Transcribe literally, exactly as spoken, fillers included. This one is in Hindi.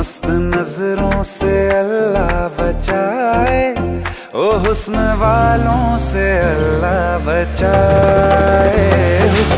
मस्त नजरों से अल्लाह बचाए, ओ हुस्न वालों से अल्लाह बचाए।